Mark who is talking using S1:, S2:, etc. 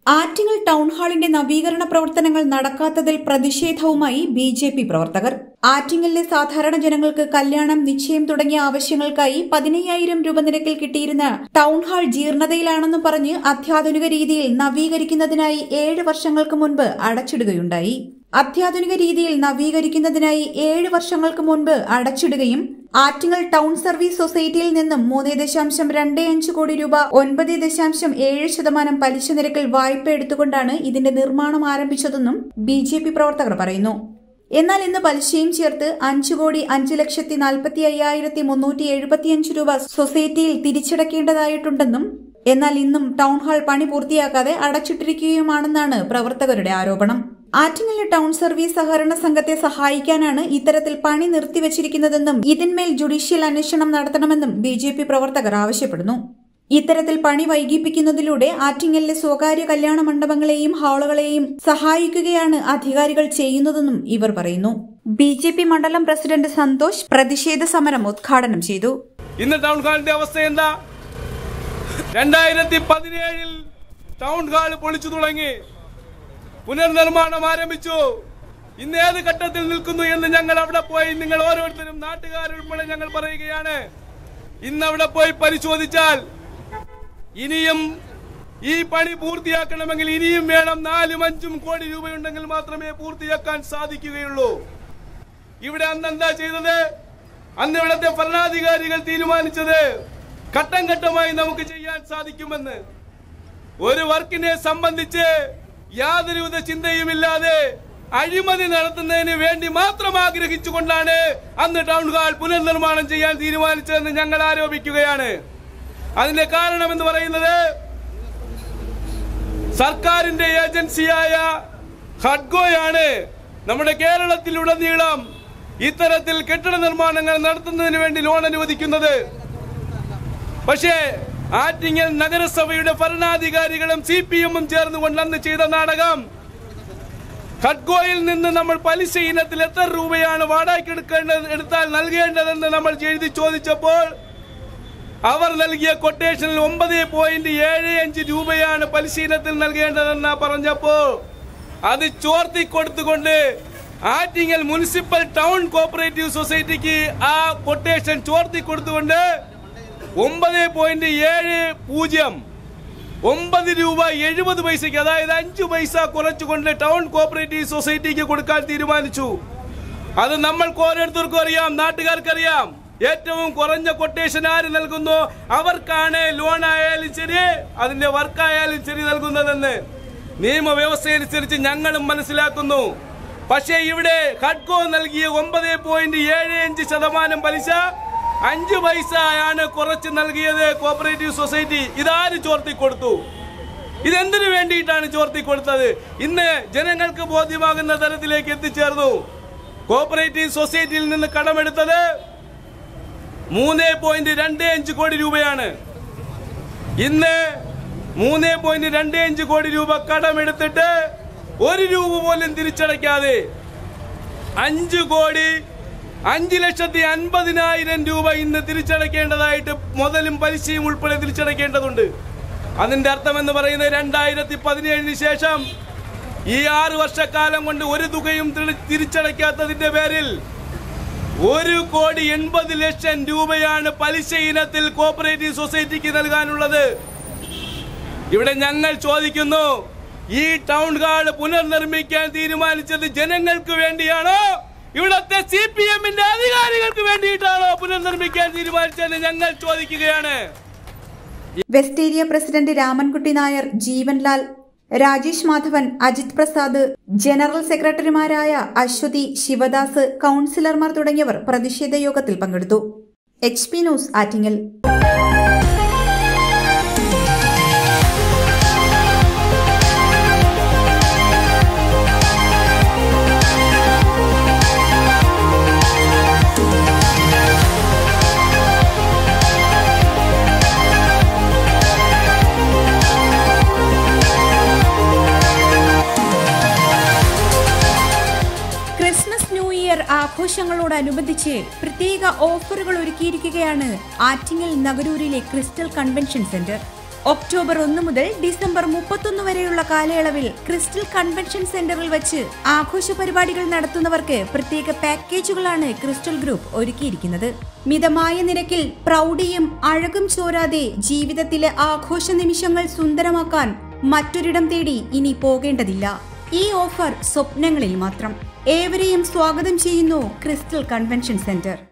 S1: Attingal town ഹാളിന്റെ നവീകരണ പ്രവർത്തനങ്ങൾ നടക്കാത്തതിൽ പ്രതിഷേധവുമായി ബിജെപി പ്രവർത്തകർ. ആറ്റിങ്ങലിലെ സാധാരണ ജനങ്ങൾക്ക് കല്യാണം, നിശ്ചയം തുടങ്ങിയ ആവശ്യങ്ങൾക്കായി 15,000 രൂപ നിരക്കിൽ കിട്ടിയിരുന്ന ടൗൺ ഹാൾ ജീർണതയിലാണെന്ന് പറഞ്ഞ് അത്യാധുനിക രീതിയിൽ നവീകരിക്കുന്നതിനായി 7 വർഷങ്ങൾക്ക് മുൻപ് അടച്ചിടുകയുണ്ടായി. അടച്ചിടുകയും ആറ്റിങ്ങൽ ടൗൺ സർവീസ് സൊസൈറ്റിയിൽ നിന്നും 3.25 കോടി രൂപ 9.7% പലിശ നിരക്കിൽ വായ്പ എടുത്തുകൊണ്ടാണ് ഇതിന്റെ നിർമ്മാണം ആരംഭിച്ചതെന്നും ബിജെപി പ്രവർത്തകർ പറയുന്നു. എന്നാൽ ഇന്ന് പലിശയും ചേർത്ത് 5,5,45,375 രൂപ സൊസൈറ്റിയിൽ തിരിച്ചടക്കേണ്ടതായിട്ടുണ്ടെന്നും എന്നാൽ ഇന്നും ടൗൺ ഹാൾ പണി പൂർത്തിയാക്കാതെ അടച്ചിട്ടിരിക്കുകയുമാണെന്നാണ് പ്രവർത്തകരുടെ ആരോപണം. ആറ്റിങ്ങലിലെ ടൗൺ സർവീസ് സഹകരണ സംഘത്തെ സഹായിക്കാനാണ് ഇത്തരത്തിൽ പണി നിർത്തിവച്ചിരിക്കുന്നതെന്നും ഇതിന്മേൽ ജുഡീഷ്യൽ അന്വേഷണം നടത്തണമെന്നും ബിജെപി പ്രവർത്തകർ ആവശ്യപ്പെടുന്നു. ഇത്തരത്തിൽ പണി വൈകിപ്പിക്കുന്നതിലൂടെ ആറ്റിങ്ങലിലെ സ്വകാര്യ കല്യാണ മണ്ഡപങ്ങളെയും ഹാളുകളെയും സഹായിക്കുകയാണ് അധികാരികൾ ചെയ്യുന്നതെന്നും ഇവർ പറയുന്നു. ബിജെപി മണ്ഡലം പ്രസിഡന്റ് സന്തോഷ് പ്രതിഷേധ സമരം ഉദ്ഘാടനം ചെയ്തു.
S2: ഇന്ന് ടൗൺ ഹാളിന്റെ അവസ്ഥ എന്താ? 2017 ടൗൺ ഹാൾ പൊളിച്ചു തുടങ്ങി, പുനർനിർമ്മാണം ആരംഭിച്ചു. ഇന്ന് ഏത് ഘട്ടത്തിൽ നിൽക്കുന്നു എന്ന് ഞങ്ങൾ അവിടെ പോയി, നിങ്ങൾ ഓരോരുത്തരും നാട്ടുകാരുൾപ്പെടെ ഞങ്ങൾ പറയുകയാണ്. ഇന്ന് അവിടെ പോയി പരിശോധിച്ചാൽ ഇനിയും ഈ പണി പൂർത്തിയാക്കണമെങ്കിൽ ഇനിയും വേണം 4-5 കോടി രൂപയുണ്ടെങ്കിൽ മാത്രമേ പൂർത്തിയാക്കാൻ സാധിക്കുകയുള്ളൂ. ഇവിടെ അന്ന് എന്താ ചെയ്തത്? അന്ന് ഇവിടുത്തെ ഭരണാധികാരികൾ തീരുമാനിച്ചത് ഘട്ടം ഘട്ടമായി നമുക്ക് ചെയ്യാൻ സാധിക്കുമെന്ന്. ഒരു വർക്കിനെ സംബന്ധിച്ച് യാതൊരുവിധ ചിന്തയുമില്ലാതെ അഴിമതി നടത്തുന്നതിന് വേണ്ടി മാത്രം ആഗ്രഹിച്ചുകൊണ്ടാണ് അന്ന് ടൗൺ ഹാൾ പുനർനിർമ്മാണം ചെയ്യാൻ തീരുമാനിച്ചതെന്ന് ഞങ്ങൾ ആരോപിക്കുകയാണ്. അതിന്റെ കാരണം എന്ന് പറയുന്നത് സർക്കാരിന്റെ ഏജൻസിയായ ഹഡ്കോയാണ് നമ്മുടെ കേരളത്തിലുടനീളം ഇത്തരത്തിൽ കെട്ടിട നിർമ്മാണങ്ങൾ നടത്തുന്നതിന് വേണ്ടി ലോൺ അനുവദിക്കുന്നത്. പക്ഷേ ആറ്റിങ്ങൽ നഗരസഭയുടെ ഭരണാധികാരികളും CPM-ഉം ചേർന്നുകൊണ്ട് അന്ന് ചെയ്ത നാടകം, ഹഡ്കോയിൽ നിന്ന് നമ്മൾ പലിശ ഇനത്തിൽ എത്ര രൂപയാണ് വാടകയ്ക്ക് എടുത്താൽ നൽകേണ്ടതെന്ന് നമ്മൾ എഴുതി ചോദിച്ചപ്പോൾ അവർ നൽകിയ കൊട്ടേഷനിൽ 9.75 രൂപയാണ് പലിശ ഇനത്തിൽ നൽകേണ്ടതെന്ന് പറഞ്ഞപ്പോൾ അത് ചോർത്തി കൊടുത്തുകൊണ്ട് ആറ്റിങ്ങൽ മുനിസിപ്പൽ ടൗൺ കോപ്പറേറ്റീവ് സൊസൈറ്റിക്ക് ആ കൊട്ടേഷൻ ചോർത്തി കൊടുത്തുകൊണ്ട് 9.70 9 രൂപ 70 പൈസയ്ക്ക്, അതായത് 5 പൈസ കുറച്ചുകൊണ്ട് ടൗൺ കോപ്പറേറ്റീവ് സൊസൈറ്റിക്ക് കൊടുക്കാൻ തീരുമാനിച്ചു. അത് നമ്മൾക്ക് ഓരോരുത്തർക്കും അറിയാം, നാട്ടുകാർക്കറിയാം. ഏറ്റവും കുറഞ്ഞ കൊട്ടേഷൻ ആര് നൽകുന്നു അവർക്കാണ് ലോൺ ആയാലും ശരി അതിന്റെ വർക്കായാലും ശരി നൽകുന്നതെന്ന് നിയമവ്യവസ്ഥയനുസരിച്ച് ഞങ്ങളും മനസ്സിലാക്കുന്നു. പക്ഷേ ഇവിടെ ഹഡ്കോ നൽകിയ 9.75% പലിശ 5 പൈസയാണ് കുറച്ച് നൽകിയത് കോപ്പറേറ്റീവ് സൊസൈറ്റി. ഇതാര് ചോർത്തി കൊടുത്തു? ഇതെന്തിനു വേണ്ടിയിട്ടാണ് ചോർത്തി കൊടുത്തത്? ഇന്ന് ജനങ്ങൾക്ക് ബോധ്യമാകുന്ന തരത്തിലേക്ക് എത്തിച്ചേർന്നു. കോപ്പറേറ്റീവ് സൊസൈറ്റിയിൽ നിന്ന് കടമെടുത്തത് 3.25 കോടി രൂപയാണ്. ഇന്ന് 3.25 കോടി രൂപ കടമെടുത്തിട്ട് 1 രൂപ പോലും തിരിച്ചടയ്ക്കാതെ 5,50,000 രൂപ ഇന്ന് തിരിച്ചടയ്ക്കേണ്ടതായിട്ട് മുതലും പലിശയും ഉൾപ്പെടെ തിരിച്ചടയ്ക്കേണ്ടതുണ്ട്. അതിന്റെ അർത്ഥം എന്ന് പറയുന്നത് 2017 ശേഷം ഈ 6 വർഷക്കാലം കൊണ്ട് ഒരു തുകയും തിരിച്ചടയ്ക്കാത്തതിന്റെ പേരിൽ 1,80,00,000 രൂപയാണ് പലിശ ഇനത്തിൽ കോപ്പറേറ്റീവ് സൊസൈറ്റിക്ക് നൽകാനുള്ളത്. ഇവിടെ ഞങ്ങൾ ചോദിക്കുന്നു, ഈ ടൗൺ ഹാൾ പുനർനിർമ്മിക്കാൻ തീരുമാനിച്ചത് ജനങ്ങൾക്ക് വേണ്ടിയാണോ ഇവിടത്തെ CPM-ന്റെ അധികാരികൾക്ക് വേണ്ടിയിട്ടാണോ പുനർനിർമ്മിക്കാൻ തീരുമാനിച്ചതെന്ന് ഞങ്ങൾ ചോദിക്കുകയാണ്.
S1: West area president Ramankutty Nair, Jeevanlal, Rajesh Madhavan, Ajith Prasad, general സെക്രട്ടറിമാരായ അശ്വതി, ശിവദാസ്, കൌൺസിലർമാർ തുടങ്ങിയവർ പ്രതിഷേധ യോഗത്തിൽ പങ്കെടുത്തു. HP news, Attingal. ആഘോഷങ്ങളോടനുബന്ധിച്ച് പ്രത്യേക ഓഫറുകൾ ഒരുക്കിയിരിക്കുകയാണ് ആറ്റിങ്ങൽ നഗരൂരിലെ ക്രിസ്റ്റൽ കൺവെൻഷൻ സെന്റർ. ഒക്ടോബർ 1 മുതൽ ഡിസംബർ 31 വരെയുള്ള കാലയളവിൽ ക്രിസ്റ്റൽ കൺവെൻഷൻ സെന്ററിൽ വെച്ച് ആഘോഷ പരിപാടികൾ നടത്തുന്നവർക്ക് പ്രത്യേക പാക്കേജുകളാണ് ക്രിസ്റ്റൽ ഗ്രൂപ്പ് ഒരുക്കിയിരിക്കുന്നത്. മിതമായ നിരക്കിൽ പ്രൗഢിയും അഴകും ചോരാതെ ജീവിതത്തിലെ ആഘോഷ നിമിഷങ്ങൾ സുന്ദരമാക്കാൻ മറ്റൊരിടം തേടി ഇനി പോകേണ്ടതില്ല. ഈ ഓഫർ സ്വപ്നങ്ങളിൽ മാത്രം. ഏവരെയും സ്വാഗതം ചെയ്യുന്നു ക്രിസ്റ്റൽ കൺവെൻഷൻ സെന്റർ.